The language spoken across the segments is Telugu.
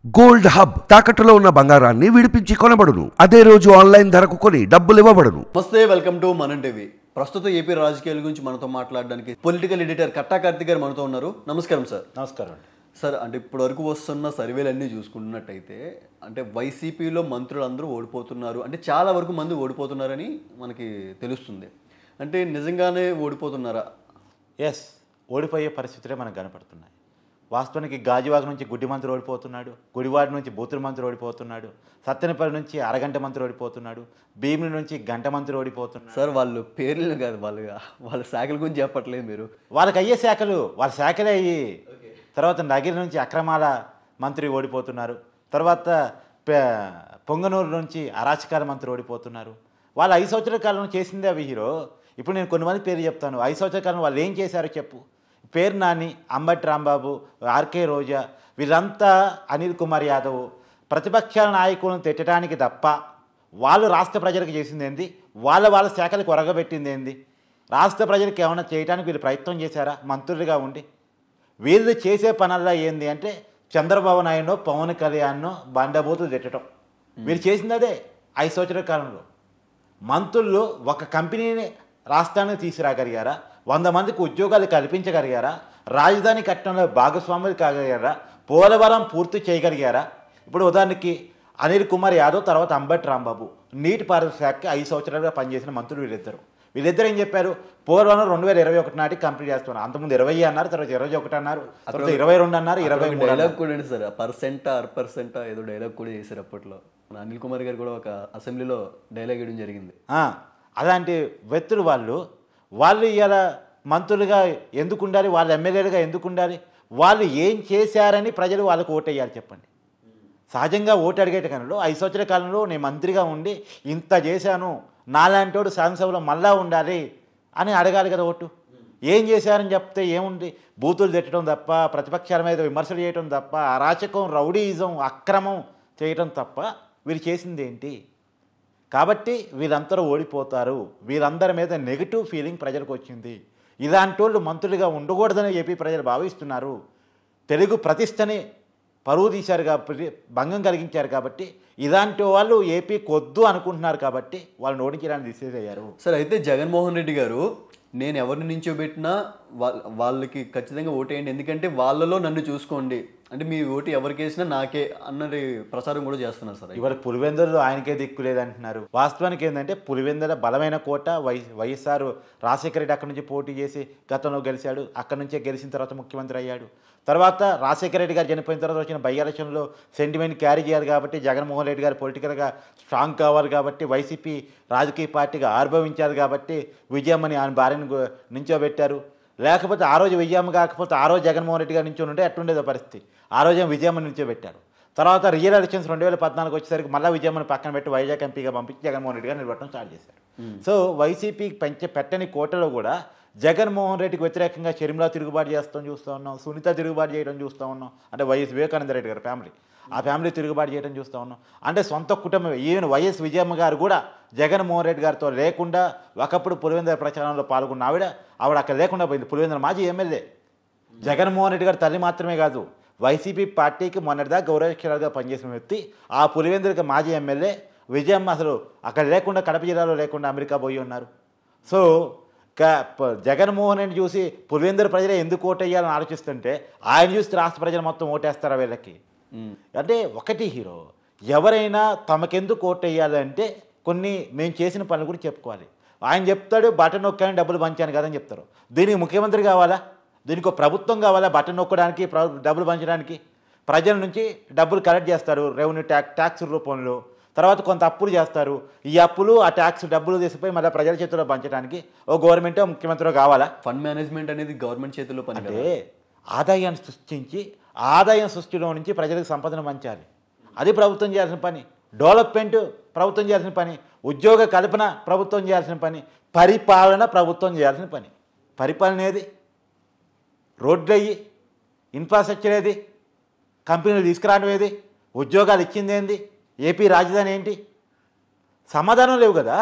గోల్డ్ హబ్ తాకట్టులో ఉన్న బంగారాన్ని విడిపించి కొనబడును. అదే రోజు ఆన్లైన్ ధరకు కొని డబ్బులు ఇవ్వబడును. నమస్తే, వెల్కమ్ టు మనం టీవీ. ప్రస్తుతం ఏపీ రాజకీయాల గురించి మనతో మాట్లాడడానికి పొలిటికల్ ఎడిటర్ కట్టా కార్తిక్ గారు మనతో ఉన్నారు. నమస్కారం సార్. నమస్కారం సార్, అంటే ఇప్పటి వరకు వస్తున్న సర్వేలన్నీ చూసుకున్నట్టయితే అంటే వైసీపీలో మంత్రులు అందరూ ఓడిపోతున్నారు, అంటే చాలా వరకు మంది ఓడిపోతున్నారని మనకి తెలుస్తుంది. అంటే నిజంగానే ఓడిపోతున్నారా? ఎస్, ఓడిపోయే పరిస్థితులే మనకు కనపడుతున్నాయి. వాస్తవానికి గాజువాక నుంచి గుడ్డి మంత్రి ఓడిపోతున్నాడు, గుడివాడ నుంచి బూతుల మంత్రి ఓడిపోతున్నాడు, సత్తెనపల్లి నుంచి అరగంట మంత్రి ఓడిపోతున్నాడు, భీముల నుంచి గంట మంత్రి ఓడిపోతున్నాడు. సార్, వాళ్ళు పేర్లు కాదు, వాళ్ళ శాఖల గురించి చెప్పట్లేదు మీరు. వాళ్ళకి అయ్యే శాఖలు వాళ్ళ శాఖలే అయ్యి. తర్వాత నగిరి నుంచి అక్రమాల మంత్రి ఓడిపోతున్నారు, తర్వాత పొంగనూరు నుంచి అరాచకాల మంత్రి ఓడిపోతున్నారు. వాళ్ళు 5 సంవత్సరాల కాలంలో చేసిందే అవి హీరో. ఇప్పుడు నేను కొంతమంది పేర్లు చెప్తాను. 5 సంవత్సరాల కాలంలో వాళ్ళు ఏం చేశారో చెప్పు. పేరు నాని, అంబటి రాంబాబు, ఆర్కే రోజా, వీళ్ళంతా అనిల్ కుమార్ యాదవ్ ప్రతిపక్షాల నాయకులను తిట్టడానికి తప్ప వాళ్ళు రాష్ట్ర ప్రజలకు చేసింది ఏంది? వాళ్ళ శాఖలకు ఒరగబెట్టింది ఏంది? రాష్ట్ర ప్రజలకు ఏమైనా చేయడానికి వీళ్ళు ప్రయత్నం చేశారా మంత్రులుగా ఉండి? వీళ్ళు చేసే పనుల్లో ఏంది అంటే చంద్రబాబు నాయుడు, పవన్ కళ్యాణ్ బండబూతులు తిట్టడం. వీళ్ళు చేసింది అదే 5 సంవత్సరాల కాలంలో. మంత్రులు ఒక కంపెనీని రాష్ట్రానికి తీసుకురాగలిగారా? 100 మందికి ఉద్యోగాలు కల్పించగలిగారా? రాజధాని కట్టడంలో భాగస్వాములు కాగలిగారా? పోలవరం పూర్తి చేయగలిగారా? ఇప్పుడు ఉదాహరణకి అనిల్ కుమార్ యాదవ్, తర్వాత అంబటి రాంబాబు నీటిపారుదల శాఖకి 5 సంవత్సరాలుగా పనిచేసిన మంత్రులు వీళ్ళిద్దరు ఏం చెప్పారు? పోలవరం 2021 నాటికి కంప్లీట్ చేస్తున్నారు. అంతకుముందు 20 అన్నారు, తర్వాత 21 అన్నారు, తర్వాత 22 అన్నారు, 23 డైలాగ్ కూడా సార్, పర్సెంటా ఏదో డైలాగ్ కూడా చేశారు అప్పట్లో. అనిల్ కుమార్ గారు కూడా ఒక అసెంబ్లీలో డైలాగ్ వేయడం జరిగింది. అలాంటి వ్యక్తులు వాళ్ళు ఇలా మంత్రులుగా ఎందుకు ఉండాలి? వాళ్ళు ఎమ్మెల్యేలుగా ఎందుకు ఉండాలి? వాళ్ళు ఏం చేశారని ప్రజలు వాళ్ళకు ఓటేయాలి చెప్పండి. సహజంగా ఓటు అడిగేట కాలంలో 5 సంవత్సరాల కాలంలో నేను మంత్రిగా ఉండి ఇంత చేశాను, నాలాంటోడు శాసనసభలో మళ్ళా ఉండాలి అని అడగాలి కదా ఓటు. ఏం చేశారని చెప్తే ఏముంది? బూతులు తిట్టడం తప్ప, ప్రతిపక్షాల మీద విమర్శలు చేయడం తప్ప, అరాచకం, రౌడీయిజం, అక్రమం చేయడం తప్ప వీళ్ళు చేసింది ఏంటి? కాబట్టి వీళ్ళందరూ ఓడిపోతారు. వీళ్ళందరి మీద నెగిటివ్ ఫీలింగ్ ప్రజలకు వచ్చింది. ఇలాంటి వాళ్ళు మంత్రులుగా ఉండకూడదని ఏపీ ప్రజలు భావిస్తున్నారు. తెలుగు ప్రతిష్టని పరువు తీశారు కాబట్టి, భంగం కలిగించారు కాబట్టి, ఇలాంటి వాళ్ళు ఏపీకి వద్దు అనుకుంటున్నారు కాబట్టి వాళ్ళని ఓడించడానికి డిసైడ్ అయ్యారు. సార్, అయితే జగన్మోహన్ రెడ్డి గారు నేను ఎవరిని నించోబెట్టినా వాళ్ళకి ఖచ్చితంగా ఓటేయండి, ఎందుకంటే వాళ్ళలో నన్ను చూసుకోండి, అంటే మీ ఓటు ఎవరికి వేసినా నాకే అన్నది ప్రచారం కూడా చేస్తున్నారు సార్. ఇవాళ పులివెందులలో ఆయనకే దిక్కు లేదంటున్నారు. వాస్తవానికి ఏంటంటే పులివెందుల బలమైన కోట వైఎస్ఆర్ రాజశేఖర రెడ్డి అక్కడి నుంచి పోటీ చేసి గతంలో గెలిచాడు. అక్కడి నుంచే గెలిచిన తర్వాత ముఖ్యమంత్రి అయ్యాడు. తర్వాత రాజశేఖర రెడ్డి గారు చనిపోయిన తర్వాత వచ్చిన బై ఎలక్షన్లో సెంటిమెంట్ క్యారీ చేయాలి కాబట్టి, జగన్మోహన్ రెడ్డి గారు పొలిటికల్గా స్ట్రాంగ్ కావాలి కాబట్టి, వైసీపీ రాజకీయ పార్టీగా ఆవిర్భవించారు కాబట్టి విజయమ్మని ఆయన భార్యను నించోబెట్టారు. లేకపోతే ఆ రోజు విజయమ్మ కాకపోతే ఆ రోజు జగన్మోహన్ రెడ్డి గారు నించొని ఉంటే ఎట్టుండేదో పరిస్థితి. ఆ రోజు విజయమ్మని నించోబెట్టారు. తర్వాత రియల్ ఎలక్షన్స్ 2014 వచ్చేసరికి మళ్ళీ విజయమ్మని పక్కన పెట్టి వైజాగ్ ఎంపీగా పంపించి జగన్మోహన్ రెడ్డి గారు నిలబెట్టడం స్టార్ట్ చేశారు. సో వైసీపీకి పెట్టని కోటలో కూడా జగన్మోహన్ రెడ్డికి వ్యతిరేకంగా షర్మిలా తిరుగుబాటు చూస్తూ ఉన్నాం, సునీత తిరుగుబాటు చేయడం చూస్తూ ఉన్నాం. అంటే వైఎస్ వివేకానంద రెడ్డి గారి ఫ్యామిలీ, ఆ ఫ్యామిలీ తిరుగుబాటు చేయడం చూస్తూ ఉన్నాం. అంటే సొంత కుటుంబం, ఈవెన్ వైఎస్ విజయమ్మ గారు కూడా జగన్మోహన్ రెడ్డి గారితో లేకుండా ఒకప్పుడు పులివెందుల ప్రచారంలో పాల్గొన్న ఆవిడ అక్కడ లేకుండా పోయింది. పులివెందుల మాజీ ఎమ్మెల్యే. జగన్మోహన్ రెడ్డి గారి తల్లి మాత్రమే కాదు, వైసీపీ పార్టీకి మొన్నటిదాకా గౌరవక్షరాలుగా పనిచేసిన వ్యక్తి, ఆ పులివెందులకి మాజీ ఎమ్మెల్యే విజయమ్మ అసలు అక్కడ లేకుండా, కడప జిల్లాలో లేకుండా అమెరికా పోయి ఉన్నారు. సో జగన్మోహన్ రెడ్డి చూసి పులివెందుల ప్రజలే ఎందుకు ఓటేయాలని ఆలోచిస్తుంటే ఆయన చూసి రాష్ట్ర ప్రజలు మొత్తం ఓటేస్తారా వీళ్ళకి? అంటే ఒకటి హీరో, ఎవరైనా తమకెందుకు ఓటేయాలంటే కొన్ని మేము చేసిన పనుల గురించి చెప్పుకోవాలి. ఆయన చెప్తాడు బటన్ నొక్కాను డబ్బులు పంచాను కదని చెప్తారు. దీనికి ముఖ్యమంత్రి కావాలా? దీనికి ఒక ప్రభుత్వం కావాలా? బటన్ నొక్కడానికి, డబ్బులు పంచడానికి? ప్రజల నుంచి డబ్బులు కలెక్ట్ చేస్తారు రెవెన్యూ ట్యాక్స్ రూపంలో. తర్వాత కొంత అప్పులు చేస్తారు. ఈ అప్పులు, ఆ ట్యాక్స్ డబ్బులు తీసిపోయి మళ్ళీ ప్రజల చేతిలో పంచడానికి ఓ గవర్నమెంట్ ముఖ్యమంత్రి కావాలా? ఫండ్ మేనేజ్మెంట్ అనేది గవర్నమెంట్ చేతిలో పని. అంటే ఆదాయాన్ని సృష్టించి ఆదాయం సృష్టిలో నుంచి ప్రజలకు సంపదను పంచాలి. అది ప్రభుత్వం చేయాల్సిన పని. డెవలప్మెంట్ ప్రభుత్వం చేయాల్సిన పని. ఉద్యోగ కల్పన ప్రభుత్వం చేయాల్సిన పని. పరిపాలన ప్రభుత్వం చేయాల్సిన పని. పరిపాలన ఏది? రోడ్లు అయ్యి, ఇన్ఫ్రాస్ట్రక్చర్ ఏది? కంపెనీలు తీసుకురావడం ఏది? ఉద్యోగాలు ఇచ్చింది ఏంది? ఏపీ రాజధాని ఏంటి? సమాధానం లేవు కదా.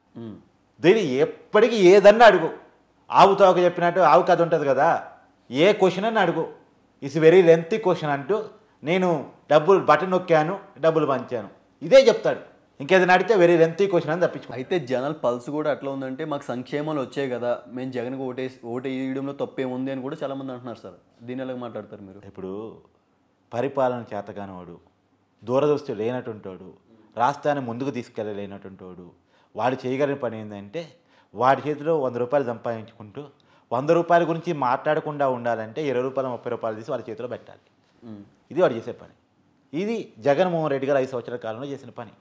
దీన్ని ఎప్పటికీ ఏదన్నా అడుగు. ఆవు తోక చెప్పినట్టు ఆవు కథ ఉంటుంది కదా, ఏ క్వశ్చన్ అని అడుగు, ఇట్స్ వెరీ లెంతీ క్వశ్చన్ అంటూ నేను డబ్బులు బటన్ నొక్కాను, డబ్బులు పంచాను, ఇదే చెప్తాడు. ఇంకేదైనా అడిగితే వెరీ లెంతీ క్వశ్చన్ అని తప్పించుకో. అయితే జనాల పల్స్ కూడా అట్లా ఉందంటే మాకు సంక్షేమాలు వచ్చాయి కదా, మేము జగన్కి ఓటేయడంలో తప్పేముంది అని కూడా చాలామంది అంటున్నారు సార్. దీని ఎలా మాట్లాడతారు మీరు? ఇప్పుడు పరిపాలన చేతగానోడు, దూరదృష్టి లేనటువంటి వాడు, రాష్ట్రాన్ని ముందుకు తీసుకెళ్ళలేనటువంటి వాడు, వాడు చేయగలిగిన పని ఏంటంటే వాడి చేతిలో 100 రూపాయలు సంపాదించుకుంటూ 100 రూపాయల గురించి మాట్లాడకుండా ఉండాలంటే 20 రూపాయలు 30 రూపాయలు తీసి వాడి చేతిలో పెట్టాలి. ఇది వాడు చేసే పని. ఇది జగన్మోహన్ రెడ్డి గారు 5 సంవత్సరాల కాలంలో చేసిన పని.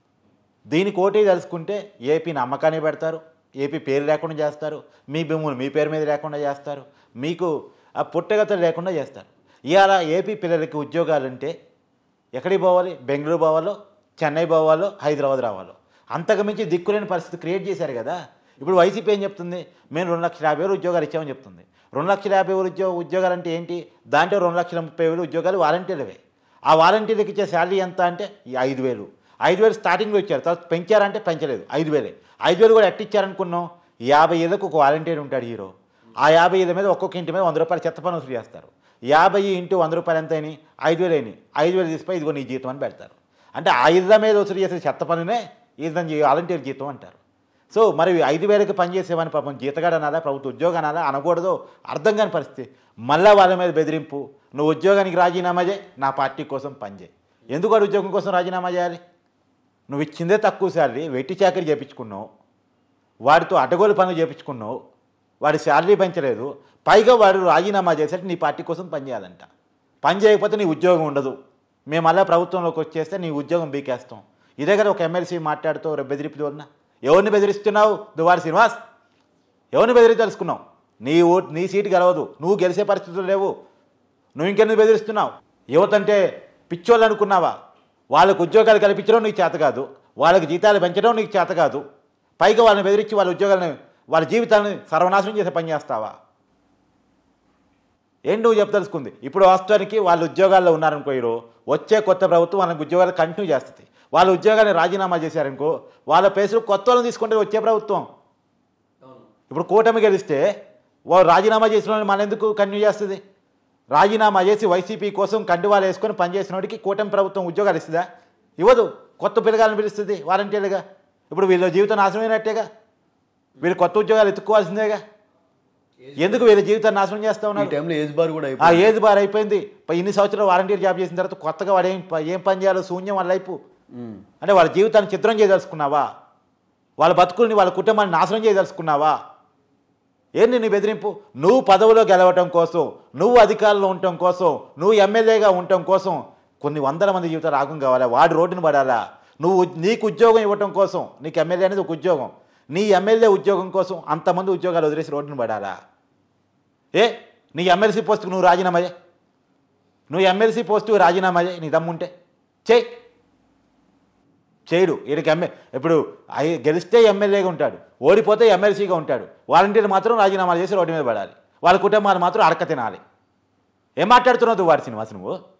దీనికి ఓటే తెలుసుకుంటే ఏపీని అమ్మకాన్ని పెడతారు, ఏపీ పేరు లేకుండా చేస్తారు, మీ భూములు మీ పేరు మీద లేకుండా చేస్తారు, మీకు ఆ పుట్టగతులు లేకుండా చేస్తారు. ఇవాళ ఏపీ పిల్లలకి ఉద్యోగాలంటే ఎక్కడికి పోవాలి? బెంగళూరు పోవాలో, చెన్నై పోవాలో, హైదరాబాద్ రావాలో. అంతకుమించి దిక్కులేని పరిస్థితి క్రియేట్ చేశారు కదా. ఇప్పుడు వైసీపీ ఏం చెప్తుంది? మేము 2,50,000 ఉద్యోగాలు ఇచ్చామని చెప్తుంది. 2,50,000 ఉద్యోగాలు అంటే ఏంటి? దాంట్లో 2,30,000 ఉద్యోగాలు వాలంటీర్లవే. ఆ వాలంటీర్లకు ఇచ్చే శాలరీ ఎంత అంటే 5,000. 5,000 స్టార్టింగ్లో ఇచ్చారు, తర్వాత పెంచారంటే పెంచలేదు, 5,000. 5,000 కూడా ఎట్టిచ్చారనుకున్నాం? 50 ఏళ్ళకు ఒక వాలంటీర్ ఉంటాడు హీరో. ఆ 50 ఏళ్ళ మీద ఒక్కొక్క ఇంటి మీద 100 రూపాయలు చెత్త పన్ను వసూలు చేస్తారు. 50 ఇంటూ 100 రూపాయలు ఎంత అయినాయి? 5,000 అయినాయి. 5,000 తీసిపోయి ఇదిగో నీ జీతం అని పెడతారు. అంటే ఆ ఇళ్ళ మీద వసూలు చేసే చెత్త పనునే ఇదని వాలంటీర్ జీతం అంటారు. సో మరి 5,000కి పనిచేసేవని పాపం జీతగాడు అనాలా, ప్రభుత్వ ఉద్యోగం అనాలా, అనకూడదో అర్థం కాని పరిస్థితి. మళ్ళీ వాళ్ళ మీద బెదిరింపు. నువ్వు ఉద్యోగానికి రాజీనామా చేయి, నా పార్టీ కోసం పనిచేయి. ఎందుకు వాడు ఉద్యోగం కోసం రాజీనామా చేయాలి? నువ్వు ఇచ్చిందే తక్కువ శాలరీ, వెట్టి చాకరీ చేయించుకున్నావు, వాడితో అడ్డగోలు పనులు చేయించుకున్నావు, వాడి శాలరీ పెంచలేదు, పైగా వాడు రాజీనామా చేసేట్టు నీ పార్టీ కోసం పనిచేయాలంట. పని చేయకపోతే నీ ఉద్యోగం ఉండదు, మేము మళ్ళీ ప్రభుత్వంలోకి వచ్చేస్తే నీ ఉద్యోగం బీకేస్తాం. ఇదే కదా ఒక ఎమ్మెల్సీ మాట్లాడుతూ బెదిరిపులు ఉన్నా. ఎవరిని బెదిరిస్తున్నావు? దువ్వారి శ్రీనివాస్, ఎవరిని బెదిరి తెలుసుకున్నావు? నీ సీటు గెలవదు, నువ్వు గెలిచే పరిస్థితులు లేవు, నువ్వు ఇంకెందుకు బెదిరిస్తున్నావు? యువతంటే పిచ్చోళ్ళు అనుకున్నావా? వాళ్ళకు ఉద్యోగాలు కల్పించడం నీకు చేత కాదు, వాళ్ళకి జీతాలు పెంచడం నీకు చేత కాదు, పైగా వాళ్ళని బెదిరించి వాళ్ళ ఉద్యోగాలను, వాళ్ళ జీవితాలను సర్వనాశనం చేసే పని చేస్తావా? ఏంటి నువ్వు చెప్పదలుచుకుంది? ఇప్పుడు వాస్తవానికి వాళ్ళు ఉద్యోగాల్లో ఉన్నారనుకో, వచ్చే కొత్త ప్రభుత్వం వాళ్ళకి ఉద్యోగాలు కంటిన్యూ చేస్తుంది. వాళ్ళ ఉద్యోగాన్ని రాజీనామా చేశారనుకో, వాళ్ళ ప్లేస్లో కొత్త వాళ్ళని తీసుకుంటే వచ్చే ప్రభుత్వం. ఇప్పుడు కూటమి గెలిస్తే వాళ్ళు రాజీనామా చేసిన వాళ్ళని మన ఎందుకు కంటిన్యూ చేస్తుంది? రాజీనామా చేసి వైసీపీ కోసం కండువాలు వేసుకొని పనిచేసిన వాడికి కూటమి ప్రభుత్వం ఉద్యోగాలు ఇస్తుందా? ఇవ్వదు. కొత్త పిల్లగాలను పిలుస్తుంది వాలంటీర్లుగా. ఇప్పుడు వీళ్ళ జీవితం నాశనమైనట్టేగా, వీళ్ళు కొత్త ఉద్యోగాలు ఎత్తుక్కోవాల్సిందేగా. ఎందుకు వీళ్ళ జీవితాన్ని నాశనం చేస్తూ ఉన్నారు? ఆ ఏజ్ బార్ అయిపోయింది. ఇన్ని సంవత్సరాలు వాలంటీర్ జాబ్ చేసిన తర్వాత కొత్తగా వాడు ఏం పని చేయాలో శూన్యం వాళ్ళ లైఫ్. అంటే వాళ్ళ జీవితాన్ని చిత్రం చేయదలుచుకున్నావా? వాళ్ళ బతుకుల్ని, వాళ్ళ కుటుంబాన్ని నాశనం చేయదలుచుకున్నావా? ఏంటి నీ బెదిరింపు? నువ్వు పదవిలో గెలవటం కోసం, నువ్వు అధికారంలో ఉండటం కోసం, నువ్వు ఎమ్మెల్యేగా ఉండటం కోసం కొన్ని వందల మంది జీవితాలు ఆగం కావాలా? వాడు రోడ్డును పడాలా? నీకు ఉద్యోగం ఇవ్వటం కోసం, నీకు ఎమ్మెల్యే అనేది ఒక ఉద్యోగం, నీ ఎమ్మెల్యే ఉద్యోగం కోసం అంతమంది ఉద్యోగాలు వదిలేసి రోడ్డును పడాలా? నీ ఎమ్మెల్సీ పోస్టుకు నువ్వు రాజీనామా చేయి, నువ్వు ఎమ్మెల్సీ పోస్టుకు రాజీనామా చేయి, నీ దమ్ముంటే చేయడు. వీడికి ఇప్పుడు గెలిస్తే ఎమ్మెల్యేగా ఉంటాడు, ఓడిపోతే ఎమ్మెల్సీగా ఉంటాడు. వాలంటీర్లు మాత్రం రాజీనామాలు చేసి రోడ్డు మీద పడాలి, వాళ్ళ కుటుంబాలు మాత్రం అడక తినాలి. ఏం మాట్లాడుతున్నావు వాడి శ్రీనివాస్?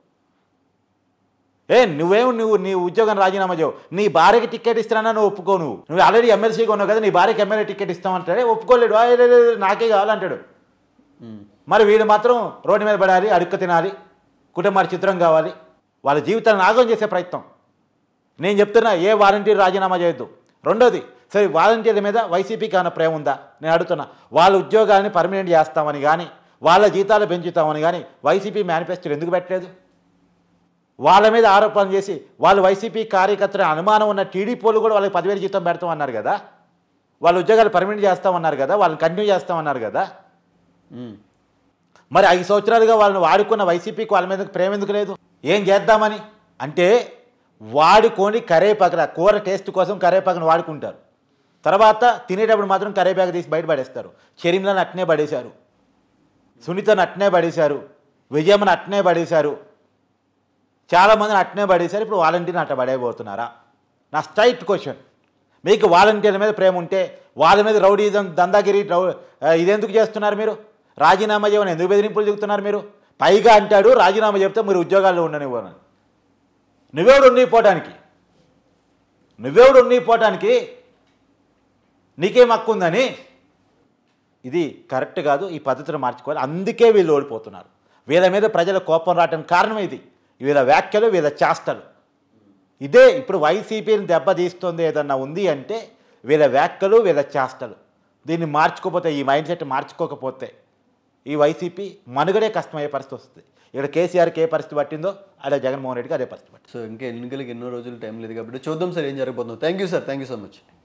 నువ్వు నీ ఉద్యోగం రాజీనామా చేయవు. నీ భార్యకి టికెట్ ఇస్తానన్నా నువ్వు ఒప్పుకో. నువ్వు ఆల్రెడీ ఎమ్మెల్సీగా ఉన్నావు కదా, నీ భార్యకి ఎమ్మెల్యే టికెట్ ఇస్తామంటాడే, ఒప్పుకోలేడు. నాకే కావాలంటాడు. మరి వీడు మాత్రం రోడ్డు మీద పడాలి, అడుక్క తినాలి, కుటుంబాలు చిత్రం కావాలి, వాళ్ళ జీవితాలను నాగం చేసే ప్రయత్నం. నేను చెప్తున్నా, ఏ వాలంటీర్ రాజీనామా చేయొద్దు. రెండోది, సరే వాలంటీర్ల మీద వైసీపీకి ఏమైనా ప్రేమ ఉందా? నేను అడుగుతున్నా. వాళ్ళ ఉద్యోగాలని పర్మనెంట్ చేస్తామని కానీ, వాళ్ళ జీతాలు పెంచుతామని కానీ వైసీపీ మేనిఫెస్టోలు ఎందుకు పెట్టలేదు? వాళ్ళ మీద ఆరోపణలు చేసి వాళ్ళు వైసీపీ కార్యకర్తల అనుమానం ఉన్న టీడీపీలు కూడా వాళ్ళకి 10,000 జీతం పెడతామన్నారు కదా, వాళ్ళ ఉద్యోగాలు పర్మనెంట్ చేస్తామన్నారు కదా, వాళ్ళని కంటిన్యూ చేస్తామన్నారు కదా. మరి 5 సంవత్సరాలుగా వాళ్ళని వాడుకున్న వైసీపీకి వాళ్ళ మీద ప్రేమ ఎందుకు లేదు? ఏం చేద్దామని అంటే వాడుకొని కరేపాకు, కూర టేస్ట్ కోసం కరేపాకును వాడుకుంటారు, తర్వాత తినేటప్పుడు మాత్రం కరేపాకు తీసి బయట పడేస్తారు. షర్మిలను అట్నే పడేశారు, సునీతను అట్నే పడేశారు, విజయమ్మను అట్నే పడేశారు, చాలామందిని అట్నే పడేశారు. ఇప్పుడు వాలంటీర్ని అట్లా పడేయబోతున్నారా? నా స్ట్రైట్ క్వశ్చన్. మీకు వాలంటీర్ల మీద ప్రేమ ఉంటే వాళ్ళ మీద రౌడీజం, దందాగిరి ఇదెందుకు చేస్తున్నారు మీరు? రాజీనామా చేయమని ఎందుకు బెదిరింపులు చెబుతున్నారు మీరు? పైగా అంటాడు రాజీనామా చెప్తే మీరు ఉద్యోగాల్లో ఉండనివ్వని. నువ్వెవడు ఉన్నీపోవటానికి నీకేం హక్కు ఉందని? ఇది కరెక్ట్ కాదు. ఈ పద్ధతిని మార్చుకోవాలి. అందుకే వీళ్ళు ఓడిపోతున్నారు. వీళ్ళ మీద ప్రజల కోపం రావడానికి కారణం ఇది. వీళ్ళ వ్యాఖ్యలు వీళ్ళ చేష్టలు. ఇదే ఇప్పుడు వైసీపీని దెబ్బతీస్తుంది ఏదన్నా ఉంది అంటే వీళ్ళ వ్యాఖ్యలు వీళ్ళ చేష్టలు. దీన్ని మార్చుకోకపోతే, ఈ మైండ్ సెట్ మార్చుకోకపోతే ఈ వైసీపీ మనుగడే కష్టమయ్యే పరిస్థితి వస్తుంది. ఇక్కడ కేసీఆర్కి ఏ పరిస్థితి పట్టిందో అదే జగన్మోహన్ రెడ్డికి అదే పరిస్థితి పట్టింది. సో ఇంకా ఎన్నికలకి ఎన్నో రోజులు టైం లేదు కాబట్టి చూద్దాం సార్ ఏం జరగబోతుందో. Thank you sir, thank you so much.